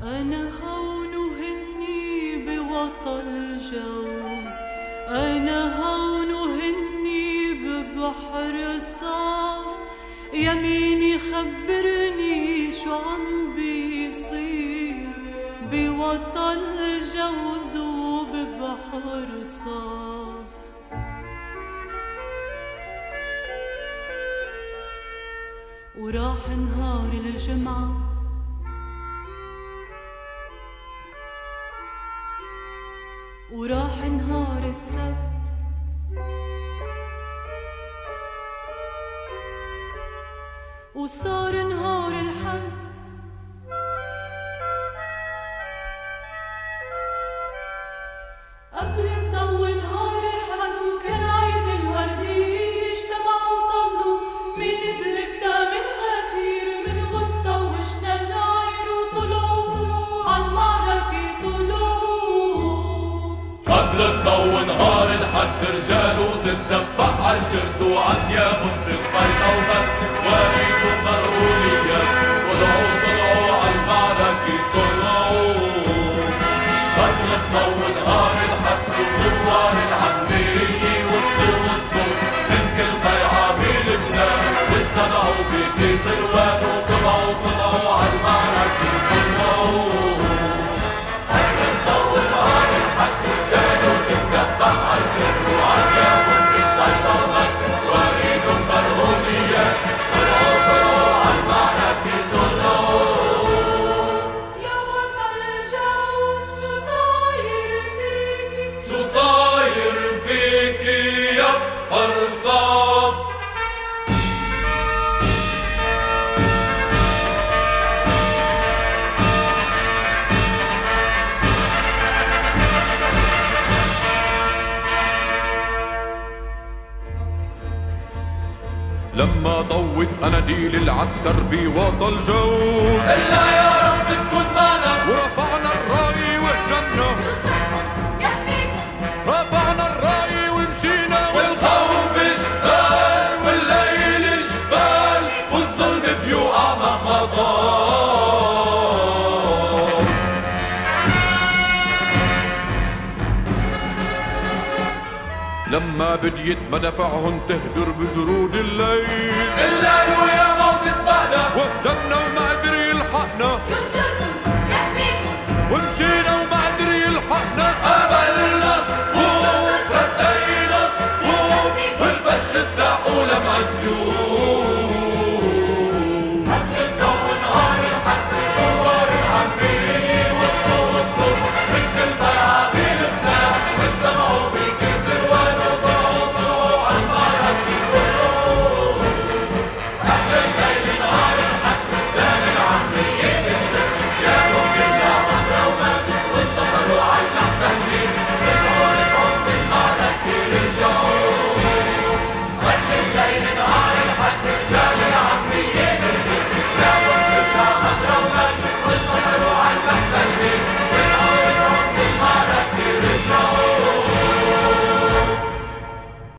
أنا هون وهني بوطن الجوز، أنا هون وهني ببحر صاف، يميني خبرني شو عم بيصير بوطن الجوز وببحر صاف. وراح نهار الجمعة وراح نهار السبت، وصار نهار الحد، قبل الضو نهار الحد، وكان عيد الوردية اجتمعوا وصلوا من بلبدا من غزير من وسطى وشنا العير، وطلعوا عالمعركة طلوع. قبل الضو نهار الحد رجال تتدفع عالجرد وعثياب في القيد وبرد وريد ومرغولية، طلعوا عالمعركة طلعوا. قبل الضو نهار الحد وزوار العمية وصلوا من كل ضيعة بلبنان، اجتمعوا بكيس روان وطلعوا عالمعركة طلعوا. قبل الضو نهار الحد رجال تتدفع عالجرد وعثياب في القيد وبرد وريد ومرغولية، طلعوا عالمعركة طلعوا. يا وطن الجوز شو صاير فيكي، شو صاير فيكي يا بحر صاف؟ لما ضوت اناديل العسكر بوطى الجوز، الا يا رب تكون معنا، ورفعنا الراي وهجمنا، رفعنا الراي ومشينا، والخوف جبال والليل جبال والظلم بيوقع مهما طال. لما بديت مدافعهم تهدر بجرود الليل، إلا ويا موت سبقنا وهجمنا وما قدر يلحقنا.